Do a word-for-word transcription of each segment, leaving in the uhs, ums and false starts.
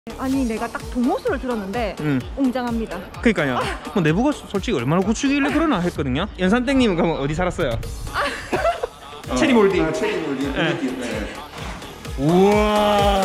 아니 내가 딱 동호수를 들었는데 음. 웅장합니다. 그러니까요. 뭐 내부가 솔직히 얼마나 구축이길래 그러나 했거든요. 연산땡님은 그럼 어디 살았어요? 아. 체리몰딩. 아, 체리몰딩. 네. 네. 우와.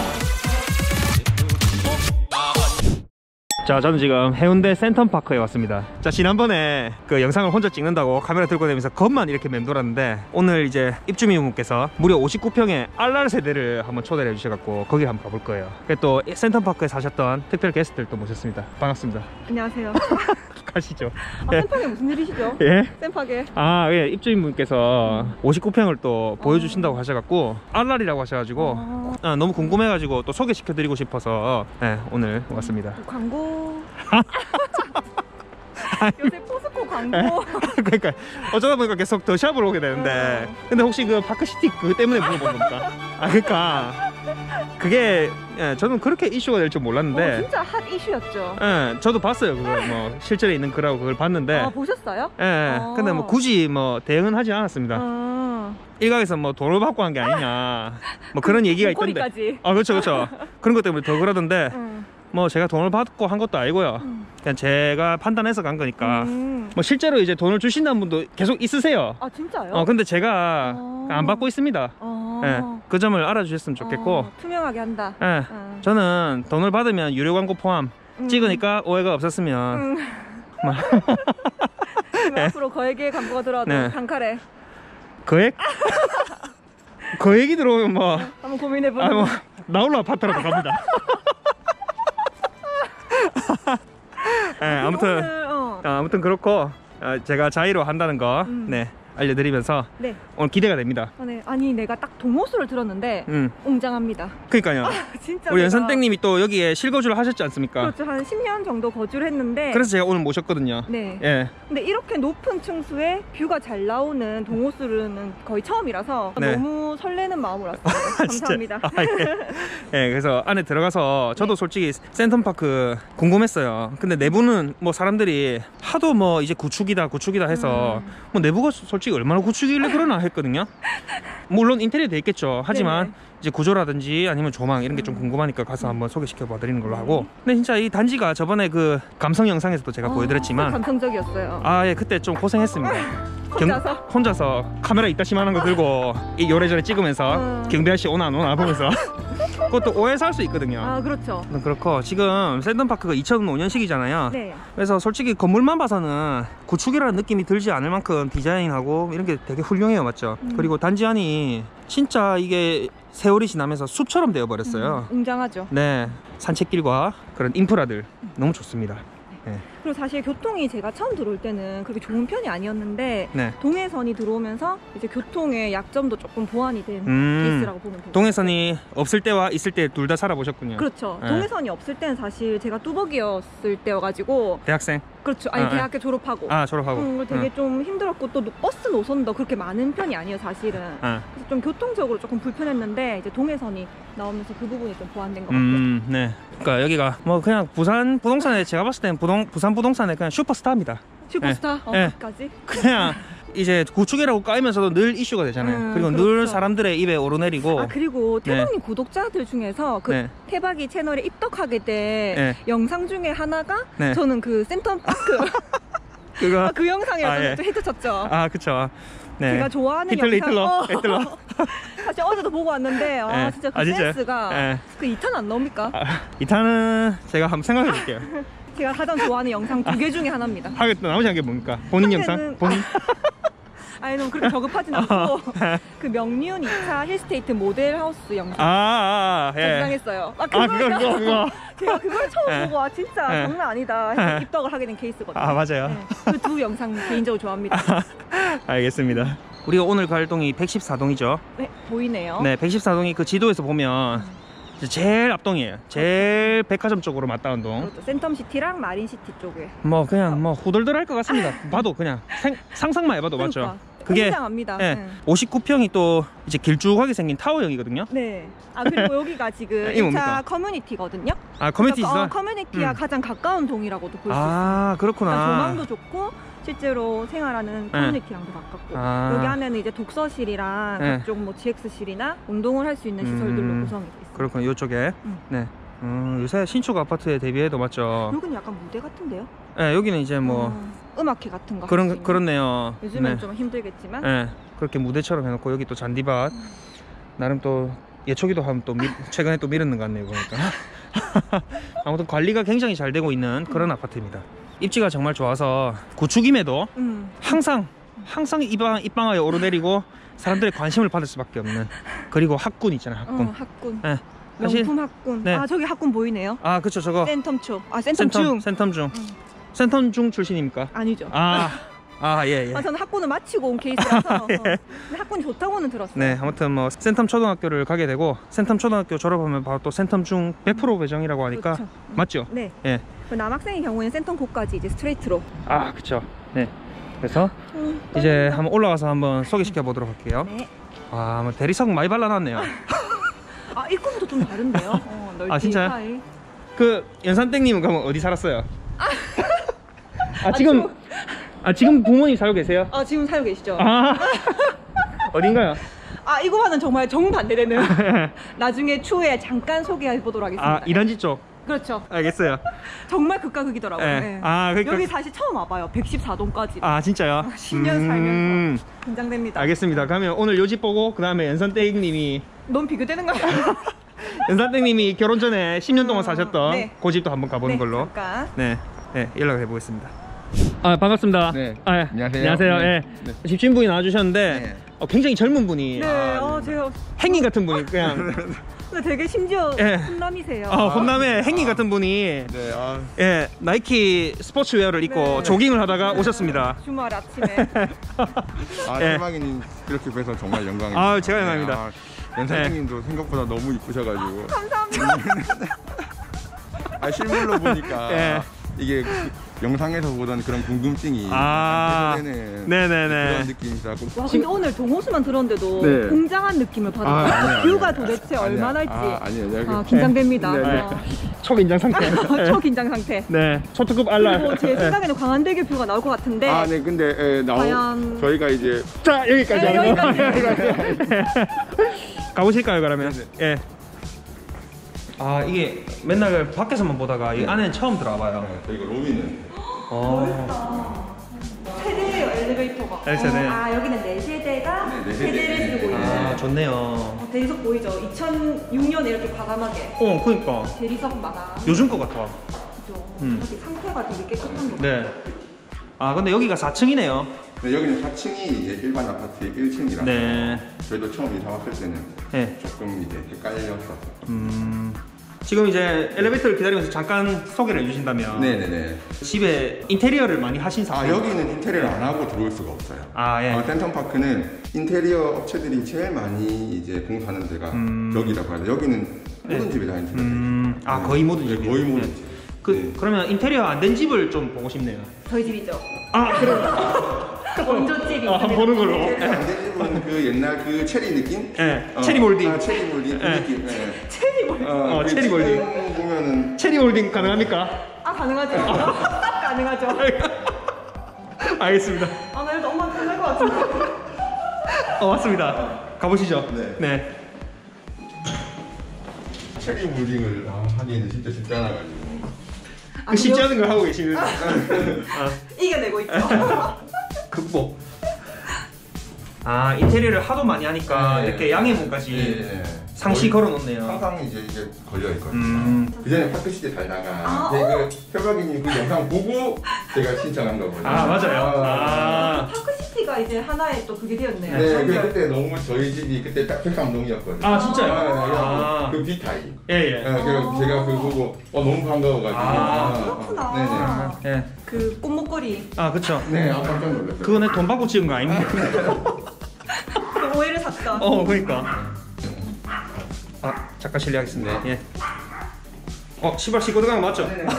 자, 저는 지금 해운대 센텀파크에 왔습니다. 자, 지난번에 그 영상을 혼자 찍는다고 카메라 들고 다니면서 겁만 이렇게 맴돌았는데, 오늘 이제 입주민분께서 무려 오십구 평의 알랄 세대를 한번 초대를 해주셔갖고 거기 한번 가볼 거예요. 또 센텀파크에 사셨던 특별 게스트를 또 모셨습니다. 반갑습니다. 안녕하세요. 가시죠. 아, 센파게 무슨 일이시죠? 예? 센파게. 아, 예, 입주민분께서 오십구 평을 또 보여주신다고 하셔갖고 알랄이라고 하셔가지고 어... 아, 너무 궁금해가지고 또 소개시켜드리고 싶어서 네, 오늘 왔습니다. 광고. 요새 포스코 광고. 그러니까 어쩌다 보니까 계속 더 샵을 오게 되는데, 어... 근데 혹시 그 파크시티 그 때문에 물어본 겁니까? 아, 그러니까 그게 예, 저는 그렇게 이슈가 될 줄 몰랐는데. 어, 진짜 핫 이슈였죠. 예, 저도 봤어요. 그걸 뭐 실제로 있는 글하고 그걸 봤는데. 아, 보셨어요? 예, 어... 근데 뭐 굳이 뭐 대응은 하지 않았습니다. 어... 일각에서 뭐 돈을 받고 한 게 아니냐 뭐 그런 얘기가 있던데. 목걸이까지. 아, 그렇죠, 그렇죠. 그런 것 때문에 더 그러던데. 음. 뭐 제가 돈을 받고 한 것도 아니고요. 음. 그냥 제가 판단해서 간 거니까. 음. 뭐 실제로 이제 돈을 주신다는 분도 계속 있으세요. 아, 진짜요? 어, 근데 제가 어... 안 받고 있습니다. 어... 예, 그 점을 알아주셨으면 좋겠고. 어... 투명하게 한다. 예, 어... 저는 돈을 받으면 유료 광고 포함 음. 찍으니까 오해가 없었으면. 음. 예. 앞으로 거액의 광고가 들어와도 네. 단칼에 거액? 거액이 들어오면 뭐, 한번 고민해보는. 아, 뭐 나홀로 아파트라도 갑니다. 예, 아무튼 오늘, 어. 아, 아무튼 그렇고 어, 제가 자의로 한다는 거 음. 네, 알려드리면서 네. 오늘 기대가 됩니다. 아, 네. 아니 내가 딱 동호수를 들었는데 음. 웅장합니다. 그러니까요. 아, 진짜. 우리 내가... 연산땡님이 또 여기에 실거주를 하셨지 않습니까? 그렇죠. 한 십 년 정도 거주를 했는데. 그래서 제가 오늘 모셨거든요. 네. 예. 근데 이렇게 높은 층수에 뷰가 잘 나오는 동호수는 거의 처음이라서 네. 너무 설레는 마음으로 왔습니다. 감사합니다. 아, 예. 예, 그래서 안에 들어가서 저도 네. 솔직히 센텀파크 궁금했어요. 근데 내부는 뭐 사람들이 하도 뭐 이제 구축이다 구축이다 해서 음. 뭐 내부가 솔직히 얼마나 구축이길래 그러나 했거든요. 물론 인테리어 돼 있겠죠. 하지만 네네. 이제 구조라든지 아니면 조망 이런 게 좀 음. 궁금하니까 가서 한번 소개시켜 봐 드리는 걸로 네. 하고. 근데 진짜 이 단지가 저번에 그 감성 영상에서도 제가 아, 보여드렸지만 감성적이었어요. 아, 예, 그때 좀 고생했습니다. 혼자서? 혼자서 카메라 이따시만한 거 들고 이 요래저래 찍으면서 음. 경비 아저씨 오나 안 오나 보면서. 그것도 오해해서 할 수 있거든요. 아, 그렇죠. 그렇고 지금 센텀파크가 이천오 년식이잖아요. 네. 그래서 솔직히 건물만 봐서는 구축이라는 느낌이 들지 않을 만큼 디자인하고 이런 게 되게 훌륭해요. 맞죠? 음. 그리고 단지 안이 진짜 이게 세월이 지나면서 숲처럼 되어버렸어요. 음, 웅장하죠. 네, 산책길과 그런 인프라들 너무 좋습니다. 네. 그리고 사실 교통이 제가 처음 들어올 때는 그렇게 좋은 편이 아니었는데 네. 동해선이 들어오면서 이제 교통의 약점도 조금 보완이 된 음, 케이스라고 보면 돼요. 동해선이 없을 때와 있을 때 둘 다 살아보셨군요. 그렇죠. 네. 동해선이 없을 때는 사실 제가 뚜벅이었을 때여가지고. 대학생? 그렇죠. 아니 아, 대학교 졸업하고. 아, 졸업하고. 음, 되게 응. 좀 힘들었고 또 버스 노선도 그렇게 많은 편이 아니에요 사실은. 아. 그래서 좀 교통적으로 조금 불편했는데 이제 동해선이 나오면서 그 부분이 좀 보완된 것 같아요. 음, 네. 그러니까 여기가 뭐 그냥 부산 부동산에 제가 봤을 때는 부동, 부산 부동산에 그냥 슈퍼스타입니다. 슈퍼스타? 네. 어디까지? 그냥 이제 구축이라고 까이면서도 늘 이슈가 되잖아요. 음, 그리고 그렇죠. 늘 사람들의 입에 오르내리고. 아, 그리고 태박님 네. 구독자들 중에서 그 네. 태박이 채널에 입덕하게 된 네. 영상 중에 하나가 네. 저는 그 센텀파크 그거 아, 그 영상이라서 아, 예. 또 히트 쳤죠. 아, 그쵸. 네. 제가 좋아하는 히틀러, 영상. 히틀러, 어. 히틀러. 사실 어제도 보고 왔는데 아 네. 진짜 그 아, 진짜요? 센스가 네. 그 이 탄 안 나옵니까? 아, 이 탄은 제가 한번 생각해 볼게요. 제가 가장 좋아하는 영상 두 개 중에 하나입니다. 하게 또 나머지 한 게 뭡니까? 본인 한 영상? 개는- 본인? 아니 너무 그렇게 저급하진 않고 그 명륜 이 차 힐스테이트 모델 하우스 영상 아, 아, 아, 예. 적당했어요. 아, 아, 그걸 그거, 그거, 그거. 제가 그걸 처음 네. 보고 아 진짜 네. 장난 아니다 해서 네. 입덕을 하게 된 케이스거든요. 아, 맞아요. 그 두 영상 개인적으로 좋아합니다. 알겠습니다. 우리가 오늘 갈 동이 백십사 동이죠. 네, 보이네요. 네, 백십사 동이 그 지도에서 보면 이제 제일 앞동이에요. 제일 백화점 쪽으로 맞닿은 동. 그렇죠. 센텀시티랑 마린시티 쪽에. 뭐 그냥 뭐 후덜덜할 것 같습니다. 봐도 그냥 생, 상상만 해봐도 맞죠. 그러니까. 그게 굉장합니다. 네, 네. 오십구 평이 또 이제 길쭉하게 생긴 타워형이거든요. 네. 아 그리고 여기가 지금 이게 일 차 뭡니까? 커뮤니티거든요. 아, 커뮤니티 그러니까, 있어? 어, 커뮤니티와 음. 가장 가까운 동이라고도 볼 수 있어요. 아, 그렇구나. 그러니까 조망도 좋고 실제로 생활하는 커뮤니티랑도 가깝고 아. 여기 안에는 이제 독서실이랑 네. 각종 뭐 지엑스실이나 운동을 할 수 있는 시설들로 음. 구성이 돼 있어요. 그렇군요. 이쪽에. 음. 네. 음, 요새 신축 아파트에 대비해도 맞죠? 여기는 약간 무대 같은데요? 네, 여기는 이제 뭐 음, 음악회 같은 거. 그런 그렇네요. 요즘은 네. 좀 힘들겠지만. 네, 그렇게 무대처럼 해놓고 여기 또 잔디밭. 음. 나름 또 예초기도 하면 또 미, 최근에 또 미루는 것 같네요 보니까. 아무튼 관리가 굉장히 잘 되고 있는 그런 아파트입니다. 입지가 정말 좋아서 구축임에도 음. 항상 항상 입방, 입방아에 오르내리고 사람들의 관심을 받을 수밖에 없는, 그리고 학군 있잖아요, 학군. 어, 학군. 네. 사실- 명품 학군. 네. 아 저기 학군 보이네요. 아 그쵸, 저거 센텀초. 아 센텀 중. 센텀 중 음. 센텀 중 출신입니까? 아니죠. 아, 아, 예, 예. 아, 저는 학군을 마치고 온 케이스라서. 어. 근데 학군이 좋다고는 들었어요. 네, 아무튼 뭐 센텀 초등학교를 가게 되고, 센텀 초등학교 졸업하면 바로 또 센텀 중 백 퍼센트 배정이라고 하니까 그렇죠. 맞죠? 네. 예. 그 남학생의 경우에는 센텀 고까지 이제 스트레이트로. 아, 그쵸. 네. 그래서 음, 이제 한번 올라가서 한번 소개시켜 보도록 할게요. 네. 와, 뭐 대리석 많이 발라놨네요. 아 입구부터 좀 다른데요. 어, 넓기 아, 진짜요? 스타일. 그 연산땡님은 그러면 어디 살았어요? 아, 아, 지금 저- 아 지금 부모님 살고 계세요? 아 지금 살고 계시죠? 아, 어딘가요? 아 이거와는 정말 정반대되는. 나중에 추후에 잠깐 소개해 보도록 하겠습니다. 아, 이란지 쪽. 그렇죠. 알겠어요. 정말 극과 극이더라고요. 네. 네. 아, 그러니까 여기 사실 처음 와봐요. 백십사 동까지. 아, 진짜요? 십 년 음, 살면서 긴장됩니다. 알겠습니다. 그러면 오늘 요 집 보고 그 다음에 연산땡님이 넌 비교되는 거야. 연산땡님이 결혼 전에 십 년 동안 어, 사셨던 네. 그 집도 한번 가보는 네, 걸로. 잠깐. 네, 네, 연락을 해보겠습니다. 아, 반갑습니다. 네. 아, 예. 안녕하세요. 안녕하세요. 네. 예. 네. 집주인분이 나와주셨는데 네. 어, 굉장히 젊은 분이, 네, 아, 어, 네. 제가 행인 같은 분이 그냥 근데 되게 심지어 예. 훈남이세요. 어, 혼남의 행인 같은 분이 네, 아, 예, 나이키 스포츠웨어를 입고 네. 조깅을 하다가 오셨습니다. 주말 아침에. 아 예. 실망이님 그렇게 뵈서 정말 영광입니다. 아, 제가 영광입니다. 아, 연사님도 생각보다 너무 이쁘셔가지고 감사합니다. 아, 실물로 보니까 예. 이게 그 영상에서 보던 그런 궁금증이 아, 약간 해소되는 네네네. 그런 느낌이라고. 와 근데 오늘 동호수만 들었는데도 네. 공장한 느낌을 받았어요. 아니에요, 뷰가 아니에요. 도대체 아니에요. 얼마나 할지. 아, 아니에요. 여기- 아, 긴장됩니다. 네, 네. 어. 초긴장 상태. 초긴장 상태. 네, 초특급 알랄. 그리고 제 생각에는 광안대교 뷰가 나올 것 같은데. 아, 네, 근데 예, 나오 과연- 저희가 이제 자, 여기까지. 네, 하는 거. 여기까지. 가보실까요, 그러면? 네, 예. 아, 이게 맨날 밖에서만 보다가 이 안에는 처음 들어와 봐요. 네, 저희가 로비는 어. 세대예요 엘리베이터가. 네, 세대. 어, 아 여기는 네 세대가 네, 네 세대를 세대. 쓰고 있는. 아, 좋네요. 어, 대리석 보이죠? 이천육 년에 이렇게 과감하게 어, 그니까. 대리석 마감. 요즘 거 같아. 그죠? 음. 이렇게 상태가 되게 깨끗한 거. 네. 아, 근데 여기가 사 층이네요. 네, 여기는 사 층이 이제 일반 아파트 일 층이라서 네. 저희도 처음 이사 왔을 때는 네. 조금 이제 헷갈렸었어요. 음. 지금 이제 엘리베이터를 기다리면서 잠깐 소개를 해주신다면. 네네네. 집에 인테리어를 많이 하신 아, 상태. 여기는 인테리어를 안 하고 들어올 수가 없어요. 아, 예. 어, 센텀파크는 인테리어 업체들이 제일 많이 이제 공사하는 데가 음. 여기라고 하는데 여기는 모든 네. 집이 다 인테리어. 음. 아, 거의 모든 네, 집이요? 거의 모든 네. 집. 그, 네. 그러면 인테리어 안 된 집을 좀 보고 싶네요. 저희 집이죠. 아, 그래. 원조집이. 아, 한번 보는 걸로. 인테리어 안된 집은 그 옛날 그 체리 느낌? 예. 어, 체리 몰딩. 아, 체리 몰딩 그 예. 느낌. 예. 체리 뭘? 어, 그 체리 몰딩. 지금 보면은 체리 홀딩 가능합니까? 아 가능하죠. 딱 가능하죠. 알겠습니다. 아나 이거 엄마 편할 것 같은데. 어, 맞습니다. 가보시죠. 네. 네. 체리 몰딩을 아, 하기에는 진짜 쉽지 않아가지고. 아, 그 쉽지 여- 않은 걸 하고 계시는. 아, 이겨내고 있죠. 극복. 아, 인테리어를 하도 많이 하니까 네. 이렇게 양해문까지 예, 예. 상시 거의 걸어놓네요. 항상 이제 이제 걸려 있거든요. 음. 그 전에 파크 시대 달다가 아, 네, 그 협박이님 그 영상 보고 제가 신청한 거거든요. 아, 맞아요. 아, 아, 파크시티가 이제 하나의 또 그게 되었네요. 네, 그 연결. 그때 너무 저희 집이 그때 딱 백삼동이었거든요. 아, 진짜요? 아, 아. 그 비타입. 예, 예. 네, 그래서 제가 그거 보고 어, 너무 반가워가지고. 아, 그렇구나. 어, 예. 그 꽃목걸이 아, 그쵸. 네네. 네, 아, 깜짝 놀랐어요. 그거는 돈 받고 찍은 거 아닙니까? 그 오해를 샀다. 어, 그러니까. 아, 잠깐 실례하겠습니다. 예. 어, 시발 씻고 들어가는 거 맞죠? 네네.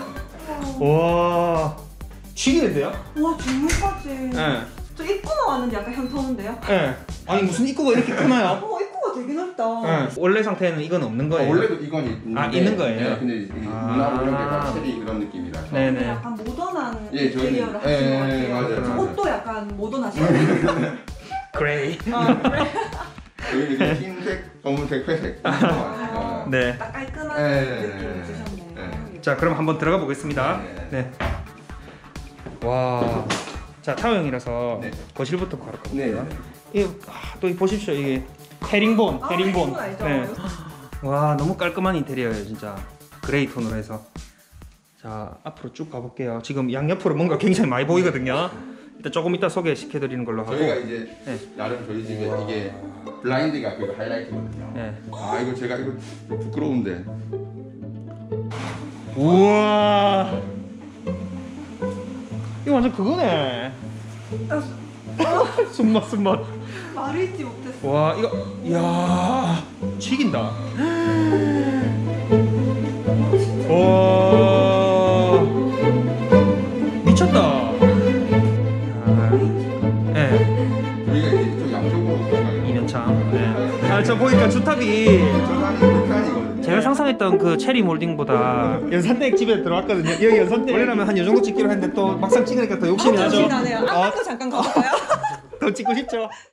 와, 취기는데요? 와 중국까지. 예. 저 입구만 왔는데 약간 현타오는데요? 예. 아니, 무슨 입구가 이렇게 크나요? 어 입구가 되게 넓다. 예. 원래 상태는 이건 없는 어, 거예요. 원래도 이건 있는데. 아, 있는 거예요? 네, 근데 이게 아. 문화로 이런 게다 체리 그런 느낌이라서. 네. 근데 네네. 약간 모던한 예, 저희는- 인테리어를 예, 하시는 것 예, 같아요. 맞아요, 맞아요. 옷도 약간 모던하시네요. 그레이. 아, 그래? 여기는 흰색, 검은색, 회색. 아, 네. 딱 깔끔한 네. 느낌을 주셨네요. 네. 자, 그럼 한번 들어가 보겠습니다. 네. 네. 와. 자, 타워형이라서 네. 거실부터 바로 가볼게요. 네. 이, 아, 또 이 보십시오. 이게 헤링본, 아, 헤링본. 헤링본 알죠? 네. 와, 너무 깔끔한 인테리어예요, 진짜. 그레이 톤으로 해서. 자, 앞으로 쭉 가볼게요. 지금 양옆으로 뭔가 굉장히 많이 보이거든요. 일단 조금 이따 소개시켜 드리는 걸로 하고. 저희가 이제 네. 나름 저희 집에 이게 블라인드가 그 하이라이트거든요. 네. 아 이거 제가 이거 좀 부끄러운데. 우와. 이거 완전 그거네. 숨맛 숨맛. 말을 잊지 못했어. 와, 이거 이야. 튀긴다. 와. 미쳤다. 아, 네. 저희가 이제 좀 양쪽으로 들어가요. 이면창. 네. 아, 저 보니까 주탑이 저산이 극한이거든요. 제가 상상했던 그 체리 몰딩보다 연산댁 집에 들어왔거든요. 여기 연산댁. 원래라면 한 요 정도 찍기로 했는데 또 막상 찍으니까 더 욕심이 아, 나죠. 정신 나네요. 아, 안방도 잠깐 가볼까요? 더 찍고 싶죠.